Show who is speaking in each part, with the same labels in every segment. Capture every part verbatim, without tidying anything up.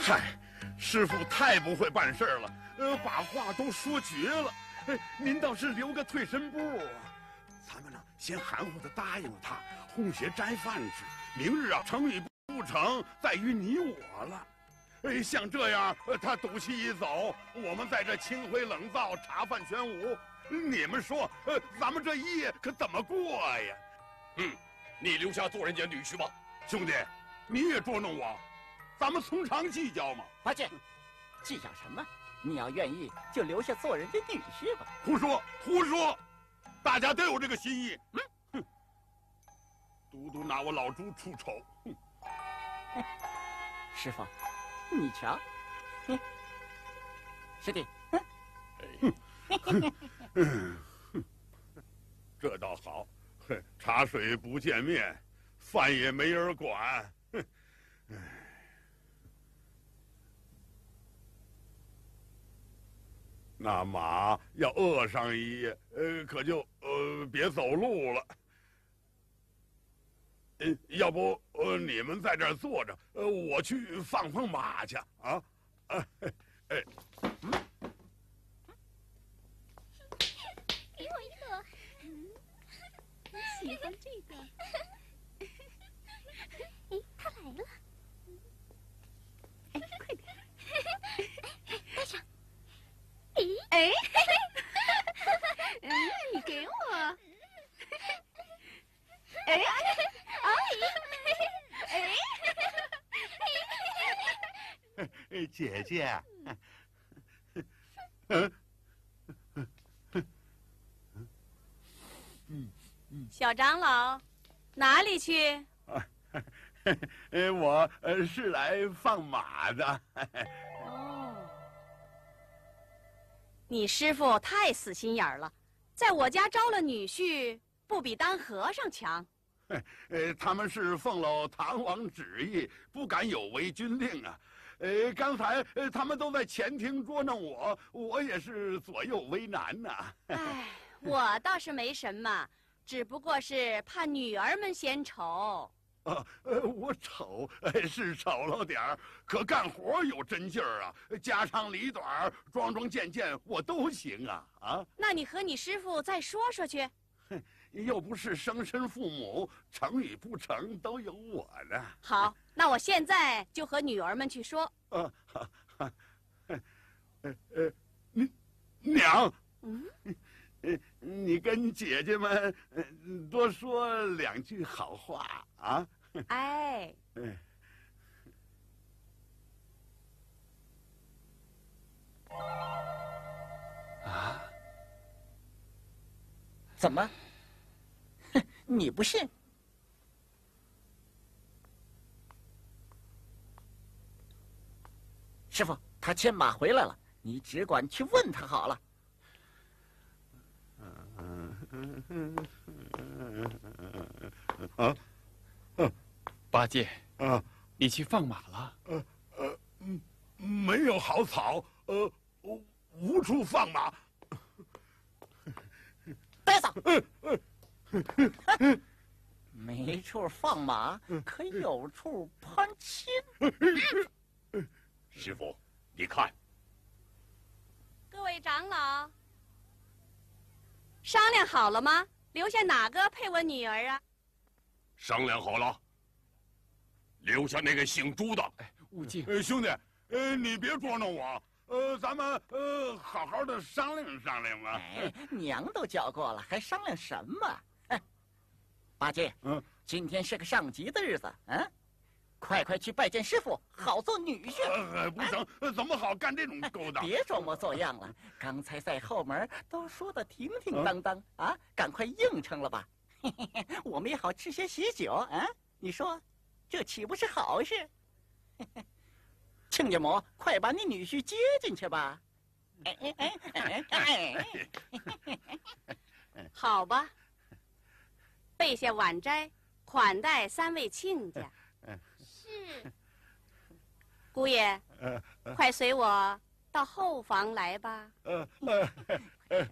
Speaker 1: 嗨，师傅太不会办事了，呃，把话都说绝了。哎，您倒是留个退身步啊！咱们呢，先含糊的答应了他，哄些斋饭吃。明日啊，成与不成，在于你我了。哎，像这样，他赌气一走，我们在这清辉冷灶，茶饭全无。你们说，呃，咱们这一夜可怎么过呀？
Speaker 2: 嗯，你留下做人家女婿吧。
Speaker 1: 兄弟，你也捉弄我，咱们从长计较嘛。
Speaker 3: 八戒，计较什么？你要愿意，就留下做人家女婿吧。
Speaker 1: 胡说，胡说！大家都有这个心意。嗯，哼，独独拿我老朱出丑。哼，
Speaker 3: 师傅，你瞧，哼，师弟，
Speaker 1: 哼，嗯，这倒好，茶水不见面，饭也没人管。哼，哎。那马要饿上一夜，呃，可就呃别走路了。呃，要不呃你们在这儿坐着，呃，我去放放马去啊！啊，哎，
Speaker 4: 嗯，给我一个，嗯，喜欢这个。哎，他来了。哎，快点，带上。哎，嗯，你给我。哎，哎，
Speaker 1: 哎，姐姐，嗯，
Speaker 5: 嗯，小长老，哪里去？
Speaker 1: 啊，呃，我呃是来放马的。
Speaker 5: 哦，你师傅太死心眼儿了，在我家招了女婿，不比当和尚强。
Speaker 1: 呃，他们是奉了唐王旨意，不敢有违军令啊。呃，刚才呃他们都在前厅捉弄我，我也是左右为难呐。
Speaker 5: 哎，我倒是没什么，只不过是怕女儿们嫌丑。
Speaker 1: 啊，呃，我丑，呃，是丑了点儿，可干活有真劲儿啊，家长里短、桩桩件件我都行啊啊！
Speaker 5: 那你和你师傅再说说去。
Speaker 1: 哼，又不是生身父母，成与不成都有我呢。
Speaker 5: 好，那我现在就和女儿们去说。
Speaker 1: 啊，哈哈，呃呃，你娘，
Speaker 5: 嗯，
Speaker 1: 呃，你跟姐姐们呃多说两句好话啊。
Speaker 5: 哎，
Speaker 1: 嗯。
Speaker 3: 啊？怎么？哼，你不信？师傅，他牵马回来了，你只管去问他好了。
Speaker 1: 啊，
Speaker 6: 八戒
Speaker 1: 啊，
Speaker 6: 你去放马了？
Speaker 1: 呃呃，嗯，没有好草，呃，无处放马。
Speaker 3: 呆子，没处放马，可有处攀亲。
Speaker 2: 师傅，你看，
Speaker 5: 各位长老，商量好了吗？留下哪个配我女儿啊？
Speaker 2: 商量好了，留下那个姓朱的。
Speaker 6: 哎，悟净，
Speaker 1: 呃，兄弟，呃，你别捉弄我，呃，咱们呃好好的商量商量吧。
Speaker 3: 哎，娘都叫过了，还商量什么？哎，八戒，
Speaker 1: 嗯，
Speaker 3: 今天是个上吉的日子，嗯，快快去拜见师傅，好做女婿。
Speaker 1: 呃，不成，呃怎么好干这种勾当？
Speaker 3: 别装模作样了，刚才在后门都说的停停当当啊，赶快应承了吧。嘿嘿嘿，我们也好吃些喜酒啊！你说，这岂不是好事？嘿嘿，亲家母，快把你女婿接进去吧。哎哎哎哎哎！
Speaker 5: 好吧，备下晚斋，款待三位亲家。
Speaker 4: 是。
Speaker 5: 姑爷，
Speaker 1: 呃，
Speaker 5: 快随我到后房来吧。
Speaker 1: 呃呃呃，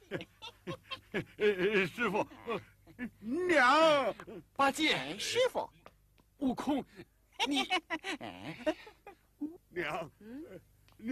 Speaker 1: 呃，师傅，娘，
Speaker 6: 八戒，
Speaker 3: 哎，师傅，
Speaker 6: 悟空，你
Speaker 1: 娘，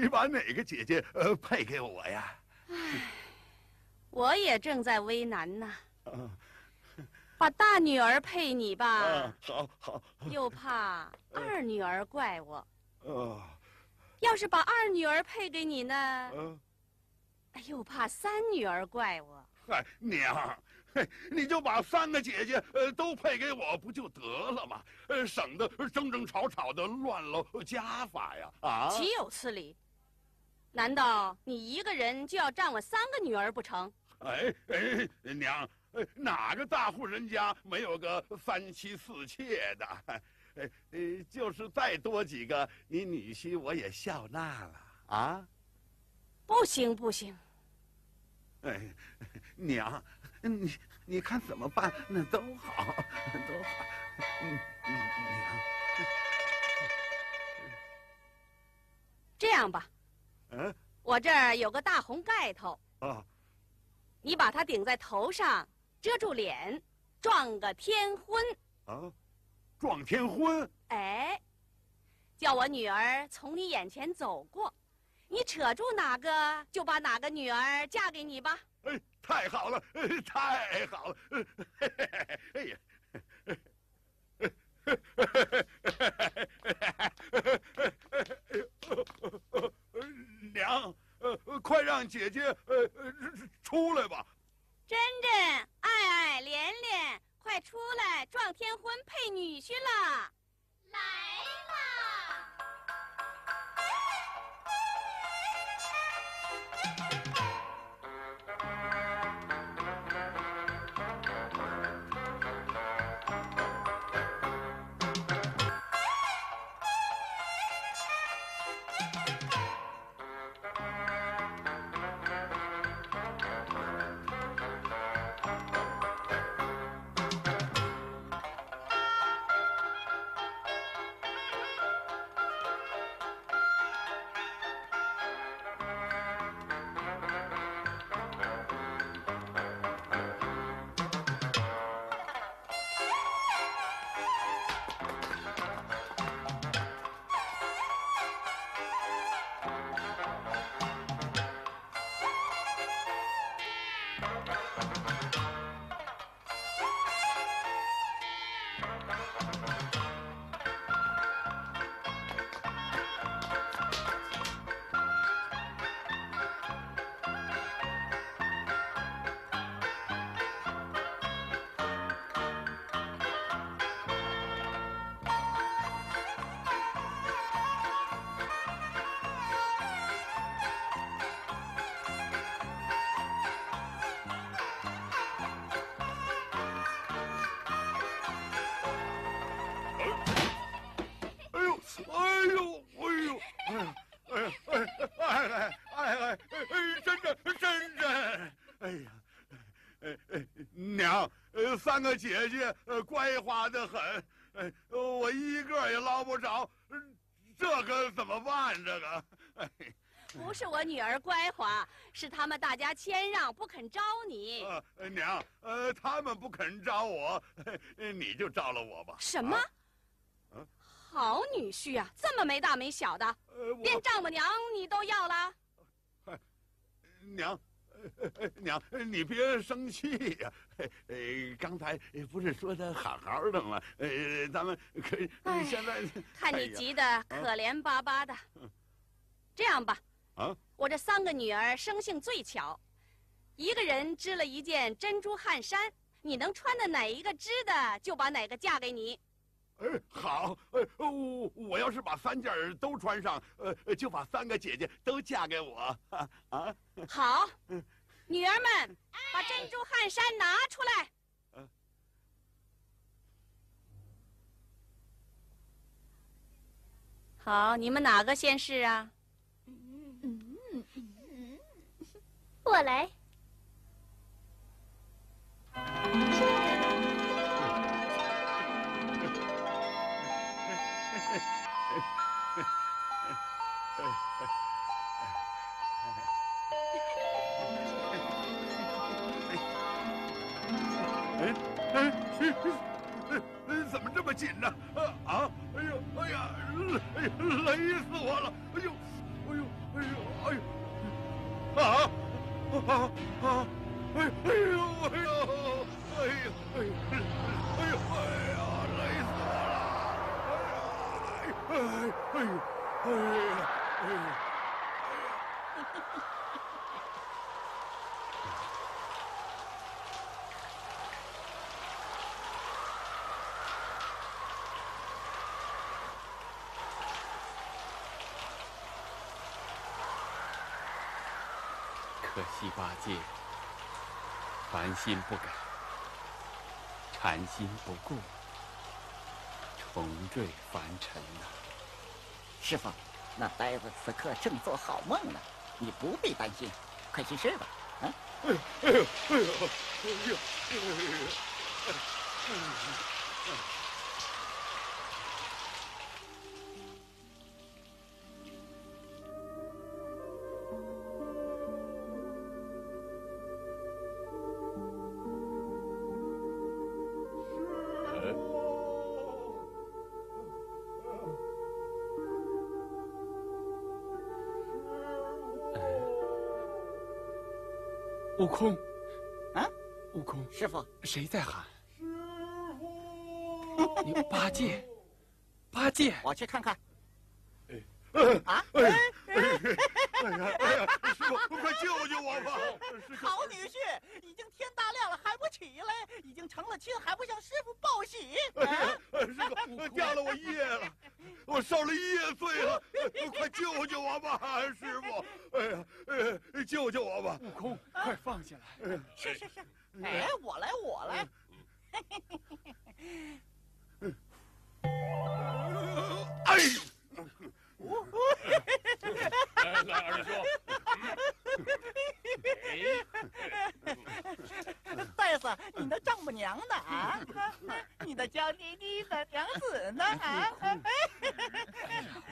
Speaker 1: 你把哪个姐姐呃配给我呀？
Speaker 5: 唉，我也正在为难呢。
Speaker 1: 啊，
Speaker 5: 把大女儿配你吧，
Speaker 1: 啊好好。
Speaker 5: 又怕二女儿怪我。
Speaker 1: 啊，
Speaker 5: 要是把二女儿配给你呢，
Speaker 1: 嗯，
Speaker 5: 又怕三女儿怪我。
Speaker 1: 嗨，娘，嘿，你就把三个姐姐呃都配给我不就得了吗？呃，省得争争吵吵的乱了家法呀！啊，
Speaker 5: 岂有此理！难道你一个人就要占我三个女儿不成？
Speaker 1: 哎哎，娘，哎，哪个大户人家没有个三妻四妾的？哎呃，就是再多几个，你女婿我也笑纳了啊！
Speaker 5: 不行不行！
Speaker 1: 哎，娘，你你看怎么办？那都好，都好。嗯嗯，娘。
Speaker 5: 这样吧，
Speaker 1: 嗯，
Speaker 5: 我这儿有个大红盖头，
Speaker 1: 啊，
Speaker 5: 你把它顶在头上，遮住脸，撞个天婚。
Speaker 1: 啊，撞天婚？
Speaker 5: 哎，叫我女儿从你眼前走过，你扯住哪个，就把哪个女儿嫁给你吧。
Speaker 1: 哎，太好了，太好了！哎呀，娘，呃，快让姐姐呃出来吧。
Speaker 5: 珍珍、爱爱、莲莲，快出来，撞天婚配女婿了！
Speaker 4: 来啦！
Speaker 1: 娘，呃，三个姐姐，呃，乖滑的很，哎，我一个也捞不着，这可怎么办？这个，哎，
Speaker 5: 不是我女儿乖滑，是他们大家谦让，不肯招你。
Speaker 1: 呃，娘，呃，他们不肯招我，你就招了我吧。
Speaker 5: 什么？
Speaker 1: 啊？
Speaker 5: 好女婿啊，这么没大没小的，
Speaker 1: 呃，
Speaker 5: 连丈母娘你都要了？
Speaker 1: 哎，娘。呃，娘，你别生气呀！呃，刚才不是说的好好的吗？呃，咱们可现在
Speaker 5: 看你急得可怜巴巴的。这样吧，
Speaker 1: 啊，
Speaker 5: 我这三个女儿生性最巧，一个人织了一件珍珠汗衫，你能穿的哪一个织的，就把哪个嫁给你。
Speaker 1: 哎，好，呃，我我要是把三件都穿上，呃，就把三个姐姐都嫁给我，啊啊！
Speaker 5: 好，女儿们，把珍珠汗衫拿出来。
Speaker 1: 啊、
Speaker 5: 好，你们哪个先试啊？
Speaker 4: 嗯嗯嗯，我来。
Speaker 1: 哎哎，怎么这么紧呢？啊！哎呦，哎呀，累累死我了！哎呦， 哎呦，哎呦，哎呦，啊啊啊！哎哎呦，哎呦，哎呦，哎呦，哎呦，哎呦，哎呀，累死我了！哎呀，哎哎呦，哎呀，哎呀。
Speaker 6: 可惜八戒凡心不改，禅心不顾，重坠凡尘呐、
Speaker 3: 师傅，那呆子此刻正做好梦呢，你不必担心，快去睡吧。啊！
Speaker 1: 哎呦，哎呦，哎呦，哎呦，哎呦！
Speaker 6: 悟空，
Speaker 3: 啊，
Speaker 6: 悟空，
Speaker 3: 师傅，
Speaker 6: 谁在喊？你八戒，八戒，
Speaker 3: 我去看看。
Speaker 1: 啊！哎呀，哎呀，哎呀，师傅，快救救我吧！
Speaker 3: 好女婿，已经天大亮了还不起来，已经成了亲还不向师傅报喜。
Speaker 1: 哎呀，师傅，掉了我一夜了，我受了一夜罪了，快救救我吧，师傅！哎呀，哎，救救我吧！
Speaker 6: 悟空，快放下来！
Speaker 3: 是是是，哎，我来，我来。
Speaker 1: 哎呦！
Speaker 2: 来来，二师
Speaker 3: 兄，呆子，你的丈母娘呢？啊，你的娇滴滴的娘子呢？啊，